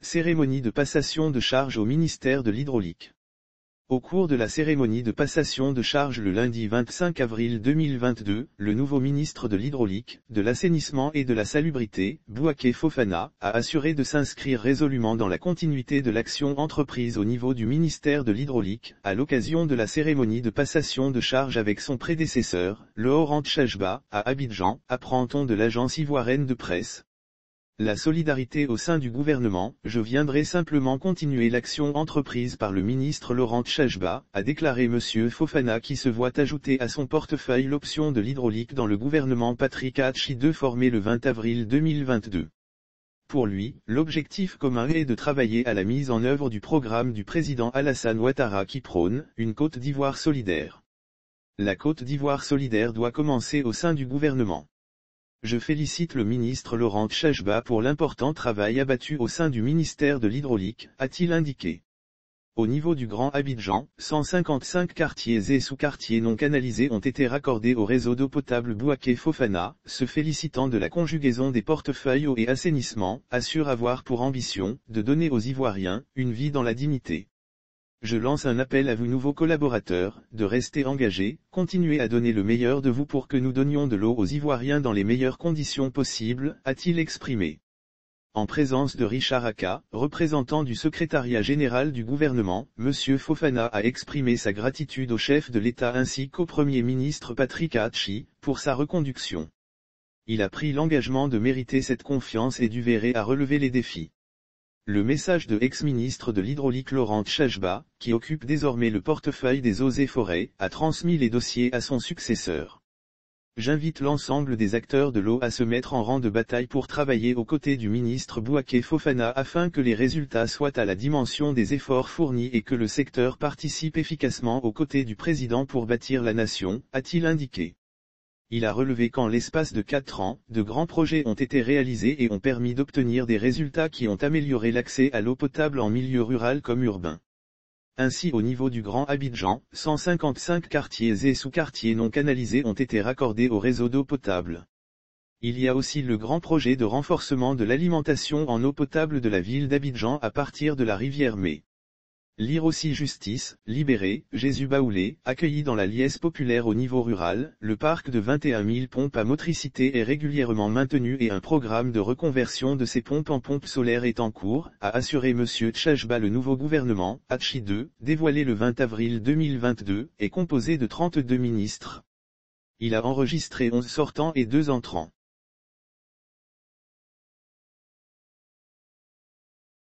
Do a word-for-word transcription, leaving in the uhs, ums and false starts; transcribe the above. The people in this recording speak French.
Cérémonie de passation de charges au ministère de l'Hydraulique. Au cours de la cérémonie de passation de charges le lundi vingt-cinq avril deux mille vingt-deux, le nouveau ministre de l'Hydraulique, de l'Assainissement et de la Salubrité, Bouaké Fofana, a assuré de s'inscrire résolument dans la continuité de l'action entreprise au niveau du ministère de l'Hydraulique, à l'occasion de la cérémonie de passation de charges avec son prédécesseur, Laurent Tchajba, à Abidjan, apprend-on de l'agence ivoirienne de presse. La solidarité au sein du gouvernement, je viendrai simplement continuer l'action entreprise par le ministre Laurent Tchajba, a déclaré Monsieur Fofana qui se voit ajouter à son portefeuille l'option de l'hydraulique dans le gouvernement Patrick Hatchi deux formé le vingt avril deux mille vingt-deux. Pour lui, l'objectif commun est de travailler à la mise en œuvre du programme du président Alassane Ouattara qui prône une Côte d'Ivoire solidaire. La Côte d'Ivoire solidaire doit commencer au sein du gouvernement. Je félicite le ministre Laurent Tchajba pour l'important travail abattu au sein du ministère de l'Hydraulique, a-t-il indiqué. Au niveau du Grand Abidjan, cent cinquante-cinq quartiers et sous-quartiers non canalisés ont été raccordés au réseau d'eau potable Bouaké Fofana, se félicitant de la conjugaison des portefeuilles eau et assainissement, assure avoir pour ambition de donner aux Ivoiriens une vie dans la dignité. Je lance un appel à vous nouveaux collaborateurs, de rester engagés, continuez à donner le meilleur de vous pour que nous donnions de l'eau aux Ivoiriens dans les meilleures conditions possibles, a-t-il exprimé. En présence de Richard Aka, représentant du secrétariat général du gouvernement, Monsieur Fofana a exprimé sa gratitude au chef de l'État ainsi qu'au Premier ministre Patrick Hatchi, pour sa reconduction. Il a pris l'engagement de mériter cette confiance et du verrer à relever les défis. Le message de ex-ministre de l'Hydraulique Laurent Tchajba, qui occupe désormais le portefeuille des eaux et forêts, a transmis les dossiers à son successeur. J'invite l'ensemble des acteurs de l'eau à se mettre en rang de bataille pour travailler aux côtés du ministre Bouaké Fofana afin que les résultats soient à la dimension des efforts fournis et que le secteur participe efficacement aux côtés du président pour bâtir la nation, a-t-il indiqué. Il a relevé qu'en l'espace de quatre ans, de grands projets ont été réalisés et ont permis d'obtenir des résultats qui ont amélioré l'accès à l'eau potable en milieu rural comme urbain. Ainsi au niveau du Grand Abidjan, cent cinquante-cinq quartiers et sous-quartiers non canalisés ont été raccordés au réseau d'eau potable. Il y a aussi le grand projet de renforcement de l'alimentation en eau potable de la ville d'Abidjan à partir de la rivière Mé. Lire aussi Justice, libéré, Jésus Baoulé, accueilli dans la liesse populaire au niveau rural, le parc de vingt et un mille pompes à motricité est régulièrement maintenu et un programme de reconversion de ces pompes en pompes solaires est en cours, a assuré Monsieur Tchajba. Le nouveau gouvernement, Hatchi deux, dévoilé le vingt avril deux mille vingt-deux, est composé de trente-deux ministres. Il a enregistré onze sortants et deux entrants.